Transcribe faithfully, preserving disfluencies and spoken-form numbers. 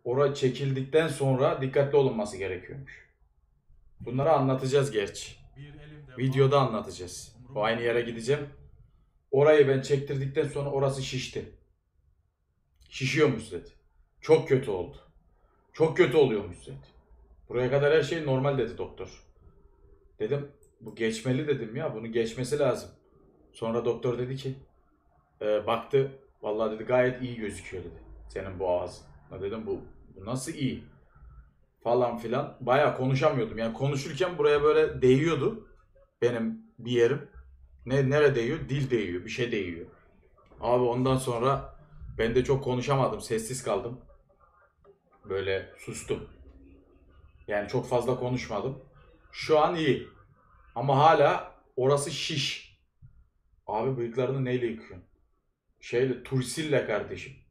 Ora çekildikten sonra dikkatli olunması gerekiyormuş. Bunları anlatacağız gerçi. Videoda anlatacağız. O aynı yere gideceğim. Orayı ben çektirdikten sonra orası şişti. Şişiyormuş dedi. Çok kötü oldu. Çok kötü oluyormuş dedi. Buraya kadar her şey normal dedi doktor. Dedim bu geçmeli dedim ya, bunu geçmesi lazım. Sonra doktor dedi ki e, baktı, vallahi dedi gayet iyi gözüküyor dedi. Senin bu ağzın. Ya dedim bu, bu nasıl iyi falan filan. Baya konuşamıyordum. Yani konuşurken buraya böyle değiyordu benim bir yerim. Ne nereye değiyor? Dil değiyor, bir şey değiyor. Abi ondan sonra ben de çok konuşamadım, sessiz kaldım. Böyle sustum. Yani çok fazla konuşmadım. Şu an iyi. Ama hala orası şiş. Abi bıyıklarını neyle yıkıyorsun? Şeyle, tursille kardeşim.